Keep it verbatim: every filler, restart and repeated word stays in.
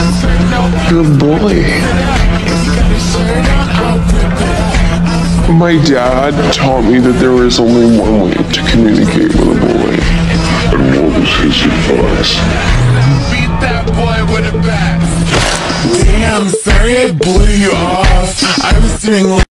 Good boy. My dad taught me that there is only one way to communicate with a boy. And what was his advice? Beat that boy with a bat. Damn, sorry I blew you off. I was doing